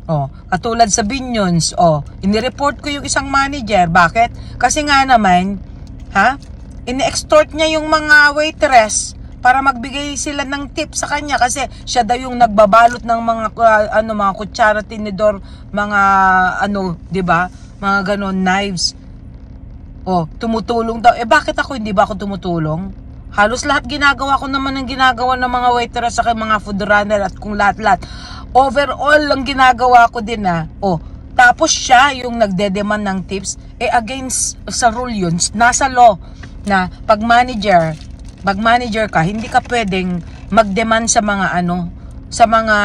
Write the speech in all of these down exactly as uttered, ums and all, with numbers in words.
Oh, katulad sa Binions, oh, inireport ko yung isang manager. Bakit? Kasi nga naman, ha? Ini-extort niya yung mga waitress para magbigay sila ng tip sa kanya kasi siya daw yung nagbabalot ng mga uh, ano mga kutsara, tinidor, mga ano, 'di ba? Mga ganon, knives. Oh, tumutulong daw. Eh bakit ako hindi ba ako tumutulong? Halos lahat ginagawa ko naman ng ginagawa ng mga waitress sa mga food runner at kung lahat-lahat. Overall lang ginagawa ko din na. Oh, tapos siya yung nagde-demand ng tips. Eh against sa rule yun, nasa law na pag manager, pag manager ka, hindi ka pwedeng mag-demand sa mga ano, sa mga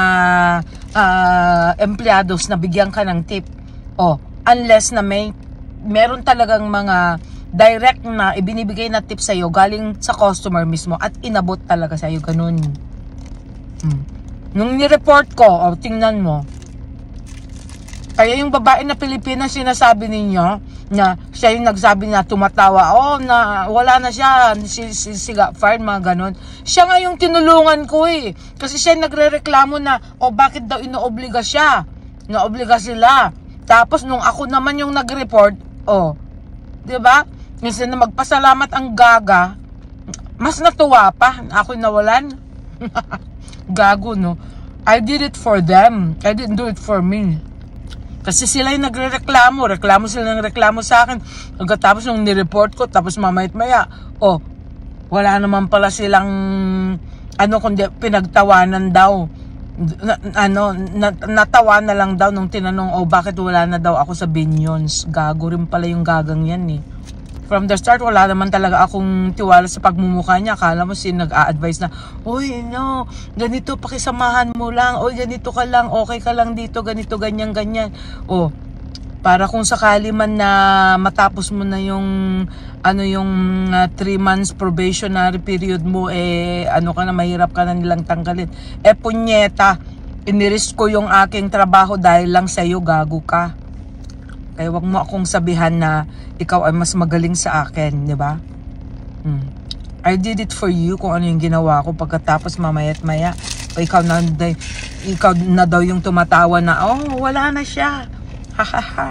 uh, empleados na bigyan ka ng tip. Oh, unless na may meron talagang mga direct na ibinibigay na tip sa'yo galing sa customer mismo at inabot talaga sa'yo, ganun. Hmm. Nung ni-report ko, oh, tingnan mo, kaya yung babae na Pilipina sinasabi ninyo na siya yung nagsabi na tumatawa, oh, na wala na siya, si, si, si got fired, mga ganun. Siya nga yung tinulungan ko eh. Kasi siya nagre-reklamo na, oh, bakit daw inoobliga siya? Inoobliga sila. Tapos nung ako naman yung nag-report, oh, di ba? Kasi na magpasalamat ang gaga, mas natuwa pa, ako nawalan. Gago, no? I did it for them. I didn't do it for me. Kasi sila yung nagre-reklamo. Reklamo sila ng reklamo sa akin. Tapos nung nireport ko, tapos mamayat maya, oh, wala naman pala silang, ano, kundi pinagtawanan daw. Na, ano, na, natawa na lang daw nung tinanong, oh, bakit wala na daw ako sa Binions? Gago rin pala yung gagang yan, eh. From the start, wala naman talaga akong tiwala sa pagmumukha niya. Akala mo si nag-a-advise na, uy, no, ganito, pakisamahan mo lang. Uy, ganito ka lang, okay ka lang dito, ganito, ganyan, ganyan. O, para kung sakali man na matapos mo na yung, ano, yung three uh, months probationary period mo, eh, ano ka na, mahirap ka na nilang tanggalin. Eh, punyeta, iniris ko yung aking trabaho dahil lang sa'yo, gago ka. Kaya wag mo akong sabihan na ikaw ay mas magaling sa akin, di ba? Hmm. I did it for you kung ano yung ginawa ko pagkatapos mamaya't maya. O ikaw na, ikaw na daw yung tumatawa na, oh, wala na siya. Ha ha ha.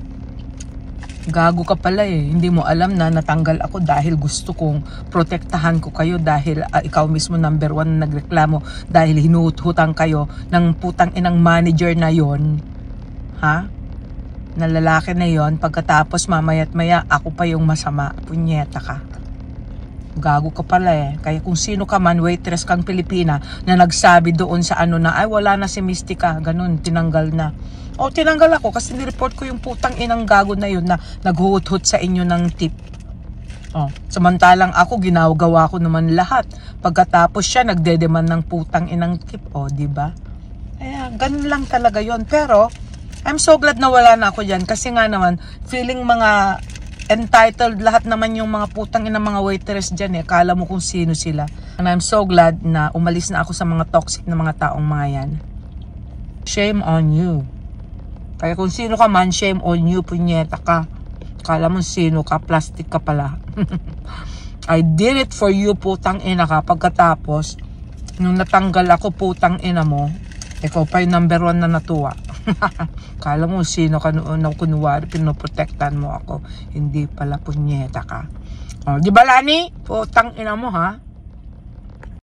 Gago ka pala eh. Hindi mo alam na natanggal ako dahil gusto kong protektahan ko kayo dahil uh, ikaw mismo number one na nagreklamo dahil hinuhutang kayo ng putang inang manager na yon. Ha? Na lalaki na yon, pagkatapos mamaya't maya ako pa yung masama. Punyeta ka. Gago ka pala eh. Kaya kung sino ka man, waitress kang Pilipina na nagsabi doon sa ano na, ay wala na si Mystica, ganun, tinanggal na. O tinanggal ako kasi nireport ko yung putang inang gago na yun na naghuhut-hut sa inyo ng tip. O, samantalang ako, ginagawa ko naman lahat. Pagkatapos siya, nagdedeman ng putang inang tip. O, diba? Kaya, ganun lang talaga yon. Pero, I'm so glad na wala na ako dyan kasi nga naman, feeling mga entitled lahat naman yung mga putang ina mga waitress dyan eh. Kala mo kung sino sila. And I'm so glad na umalis na ako sa mga toxic na mga taong mga yan. Shame on you. Kaya kung sino ka man, shame on you, punyeta ka. Kala mo sino ka, plastic ka pala. I did it for you, putang ina ka. Pagkatapos, nung natanggal ako, putang ina mo, ikaw pa yung number one na natuwa. Kala mo sino ka noon na kunwari pinoprotektan mo ako. Hindi pala, punyeta ka. O, di ba Lani? Putang ina mo ha.